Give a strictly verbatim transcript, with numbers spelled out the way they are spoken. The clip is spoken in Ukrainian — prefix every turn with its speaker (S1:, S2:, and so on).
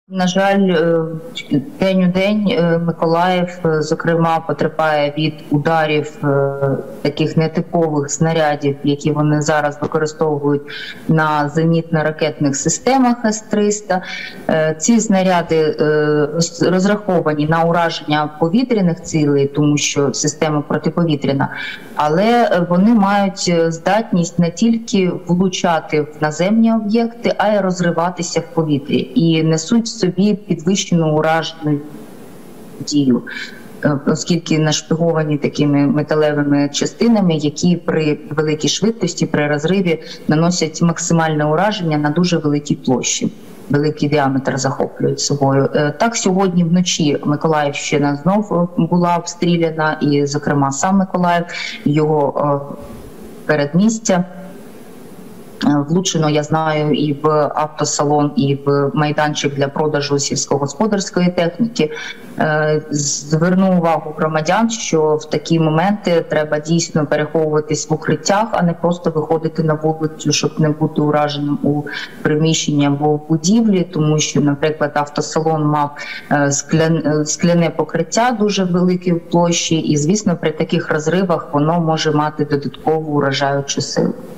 S1: На жаль, день у день Миколаїв, зокрема, потерпає від ударів таких нетипових снарядів, які вони зараз використовують на зенітно-ракетних системах С триста. Ці снаряди розраховані на ураження повітряних цілей, тому що система протиповітряна, але вони мають здатність не тільки влучати в наземні об'єкти, а й розриватися в повітрі і несуть собі підвищену уражену дію, оскільки нашпиговані такими металевими частинами, які при великій швидкості, при розриві наносять максимальне ураження на дуже великій площі. Великий діаметр захоплюють собою. Так, сьогодні вночі Миколаївщина знов була обстріляна, і, зокрема, сам Миколаїв, його передмістя. Влучено, я знаю, і в автосалон, і в майданчик для продажу сільськогосподарської техніки. Зверну увагу громадян, що в такі моменти треба дійсно переховуватись в укриттях, а не просто виходити на вулицю, щоб не бути ураженим у приміщенні або в будівлі, тому що, наприклад, автосалон мав скляне, скляне покриття дуже велике в площі, і, звісно, при таких розривах воно може мати додаткову уражаючу силу.